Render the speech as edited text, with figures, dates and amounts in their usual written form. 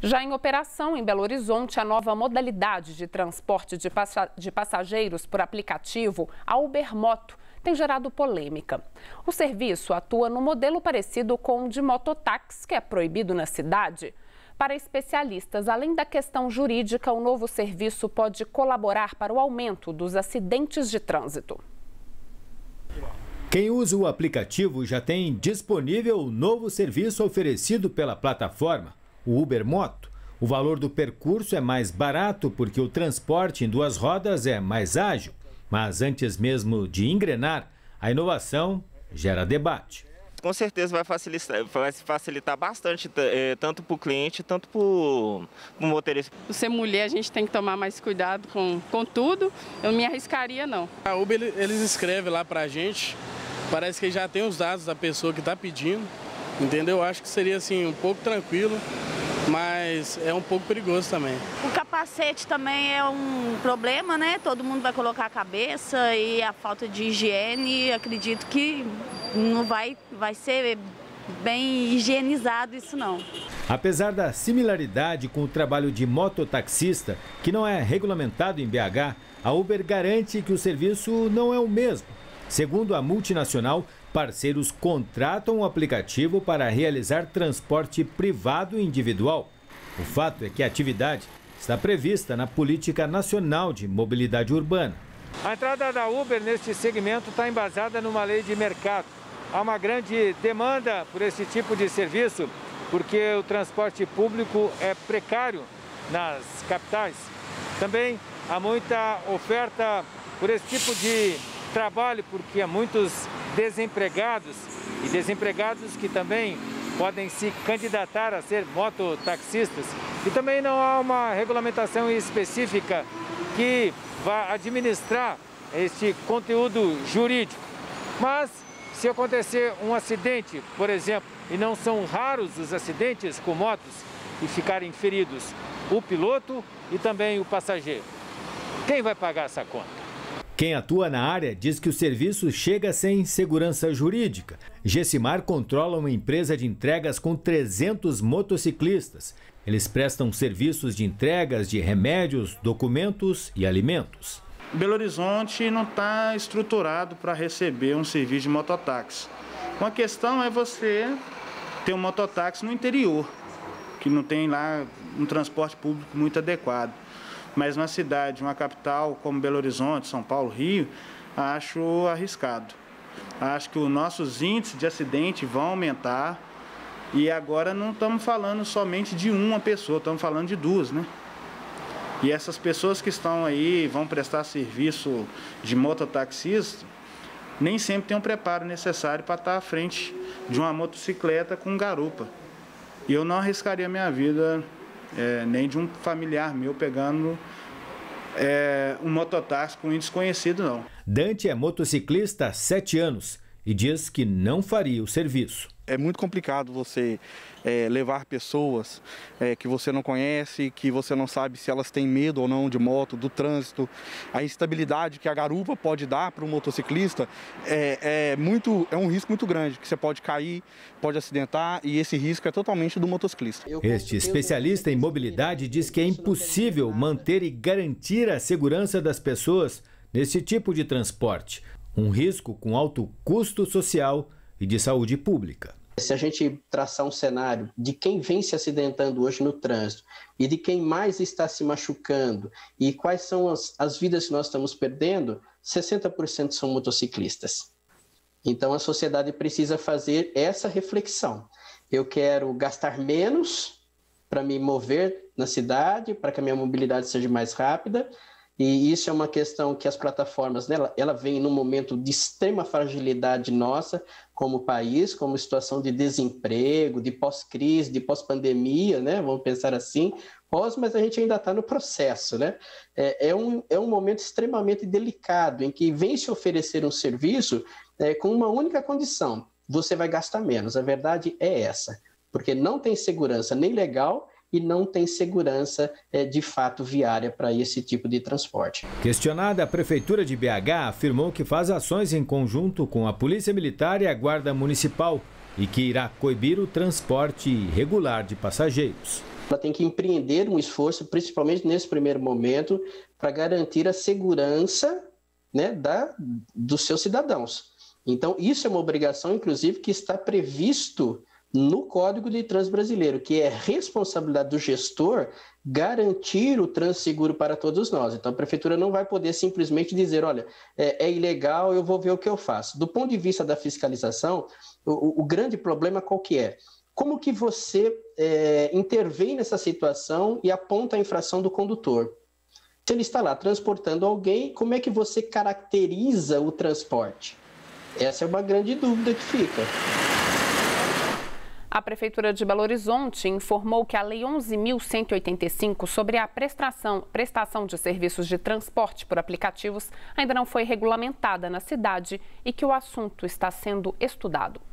Já em operação em Belo Horizonte, a nova modalidade de transporte de passageiros por aplicativo, a Uber Moto, tem gerado polêmica. O serviço atua no modelo parecido com o de mototáxi, que é proibido na cidade. Para especialistas, além da questão jurídica, o novo serviço pode colaborar para o aumento dos acidentes de trânsito. Quem usa o aplicativo já tem disponível o novo serviço oferecido pela plataforma, o Uber Moto. O valor do percurso é mais barato porque o transporte em duas rodas é mais ágil. Mas antes mesmo de engrenar, a inovação gera debate. Com certeza vai facilitar bastante, tanto para o cliente, tanto para o motorista. Por ser mulher, a gente tem que tomar mais cuidado com tudo. Eu não me arriscaria, não. A Uber, eles escrevem lá para a gente, parece que já tem os dados da pessoa que está pedindo, entendeu? Eu acho que seria assim, um pouco tranquilo, mas é um pouco perigoso também. O capacete também é um problema, né? Todo mundo vai colocar a cabeça e a falta de higiene, acredito que não vai ser bem higienizado isso não. Apesar da similaridade com o trabalho de mototaxista, que não é regulamentado em BH, a Uber garante que o serviço não é o mesmo. Segundo a multinacional, parceiros contratam o aplicativo para realizar transporte privado e individual. O fato é que a atividade está prevista na Política Nacional de Mobilidade Urbana. A entrada da Uber neste segmento está embasada numa lei de mercado. Há uma grande demanda por esse tipo de serviço, porque o transporte público é precário nas capitais. Também há muita oferta por esse tipo de trabalho, porque há muitos desempregados e desempregados que também podem se candidatar a ser mototaxistas. E também não há uma regulamentação específica que vá administrar este conteúdo jurídico. Mas se acontecer um acidente, por exemplo, e não são raros os acidentes com motos e ficarem feridos o piloto e também o passageiro, quem vai pagar essa conta? Quem atua na área diz que o serviço chega sem segurança jurídica. Gessimar controla uma empresa de entregas com 300 motociclistas. Eles prestam serviços de entregas de remédios, documentos e alimentos. Belo Horizonte não está estruturado para receber um serviço de mototáxi. Uma questão é você ter um mototáxi no interior, que não tem lá um transporte público muito adequado. Mas na cidade, uma capital como Belo Horizonte, São Paulo, Rio, acho arriscado. Acho que os nossos índices de acidente vão aumentar e agora não estamos falando somente de uma pessoa, estamos falando de duas, né? E essas pessoas que estão aí, vão prestar serviço de mototaxista, nem sempre têm um preparo necessário para estar à frente de uma motocicleta com garupa. E eu não arriscaria minha vida, nem de um familiar meu pegando um mototáxi com um desconhecido, não. Dante é motociclista há 7 anos e diz que não faria o serviço. É muito complicado você levar pessoas que você não conhece, que você não sabe se elas têm medo ou não de moto, do trânsito. A instabilidade que a garupa pode dar para o motociclista é um risco muito grande, que você pode cair, pode acidentar, e esse risco é totalmente do motociclista. Este especialista em mobilidade diz que é impossível manter e garantir a segurança das pessoas nesse tipo de transporte. Um risco com alto custo social e de saúde pública. Se a gente traçar um cenário de quem vem se acidentando hoje no trânsito e de quem mais está se machucando e quais são as vidas que nós estamos perdendo, 60% são motociclistas. Então a sociedade precisa fazer essa reflexão. Eu quero gastar menos para me mover na cidade, para que a minha mobilidade seja mais rápida. E isso é uma questão que as plataformas, né, ela vem num momento de extrema fragilidade nossa como país, como situação de desemprego, de pós-crise, de pós-pandemia, né, vamos pensar assim, mas a gente ainda está no processo, né? É um momento extremamente delicado em que vem se oferecer um serviço com uma única condição: você vai gastar menos. A verdade é essa, porque não tem segurança nem legal e não tem segurança de fato viária para esse tipo de transporte. Questionada, a Prefeitura de BH afirmou que faz ações em conjunto com a Polícia Militar e a Guarda Municipal e que irá coibir o transporte irregular de passageiros. ela tem que empreender um esforço, principalmente nesse primeiro momento, para garantir a segurança, né, dos seus cidadãos. Então, isso é uma obrigação, inclusive, que está previsto no Código de Trânsito Brasileiro, que é responsabilidade do gestor garantir o trânsito seguro para todos nós. Então, a Prefeitura não vai poder simplesmente dizer, olha, é ilegal, eu vou ver o que eu faço. Do ponto de vista da fiscalização, o grande problema qual que é? Como que você intervém nessa situação e aponta a infração do condutor? Se ele está lá transportando alguém, como é que você caracteriza o transporte? Essa é uma grande dúvida que fica. A Prefeitura de Belo Horizonte informou que a Lei 11.185 sobre a prestação de serviços de transporte por aplicativos ainda não foi regulamentada na cidade e que o assunto está sendo estudado.